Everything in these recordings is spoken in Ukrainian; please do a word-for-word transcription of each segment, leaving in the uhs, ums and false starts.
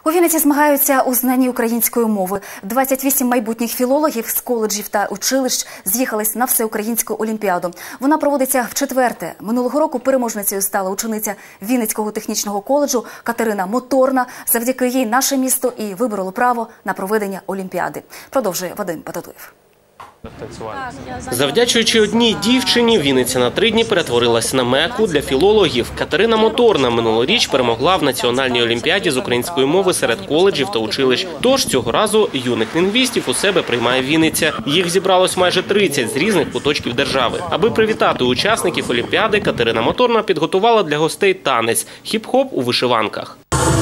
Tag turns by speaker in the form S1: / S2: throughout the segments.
S1: У Вінниці змагаються у знанні української мови. двадцять вісім майбутніх філологів з коледжів та училищ з'їхались на всеукраїнську олімпіаду. Вона проводиться вчетверте. Минулого року переможницею стала учениця Вінницького технічного коледжу Катерина Моторна. Завдяки їй наше місто і вибороло право на проведення олімпіади. Продовжує Вадим Бататуєв.
S2: Завдячуючи одній дівчині, Вінниця на три дні перетворилась на меку для філологів. Катерина Моторна минулоріч перемогла в національній олімпіаді з української мови серед коледжів та училищ. Тож цього разу юних лінгвістів у себе приймає Вінниця. Їх зібралось майже тридцять з різних куточків держави. Аби привітати учасників олімпіади, Катерина Моторна підготувала для гостей танець – хіп-хоп у вишиванках.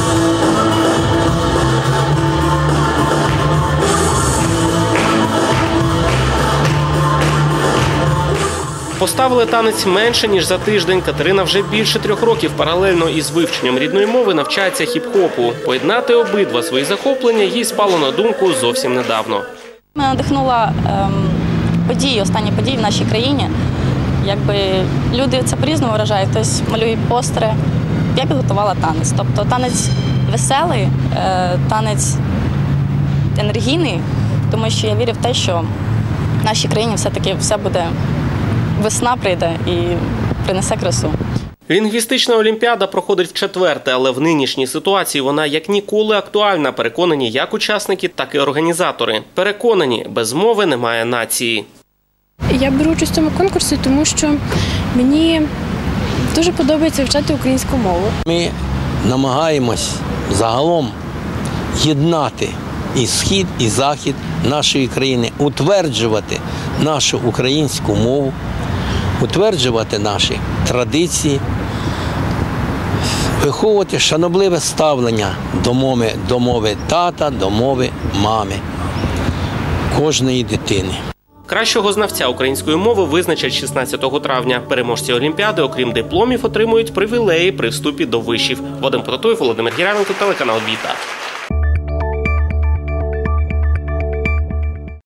S2: Поставили танець менше, ніж за тиждень. Катерина вже більше трьох років паралельно із вивченням рідної мови навчається хіп-хопу. Поєднати обидва свої захоплення їй спало на думку зовсім недавно.
S3: Мене надихнула ем, події, останні події в нашій країні. Якби люди це по-різному вражають, хтось малює постери. Я підготувала танець. Тобто танець веселий, е, танець енергійний, тому що я вірю в те, що в нашій країні все-таки все буде... Весна прийде і принесе красу.
S2: Лінгвістична олімпіада проходить вчетверте, але в нинішній ситуації вона як ніколи актуальна, переконані як учасники, так і організатори. Переконані, без мови немає нації.
S4: Я беру участь в цьому конкурсі, тому що мені дуже подобається вивчати українську мову.
S5: Ми намагаємось загалом єднати і схід, і захід нашої країни, утверджувати нашу українську мову, утверджувати наші традиції, виховувати шанобливе ставлення до мови, до мови тата, до мови мами, кожної дитини.
S2: Кращого знавця української мови визначать шістнадцятого травня. Переможці олімпіади, окрім дипломів, отримують привілеї при вступі до вишів. Вадим Бататуєв, Володимир Гірявенко, телеканал Віта.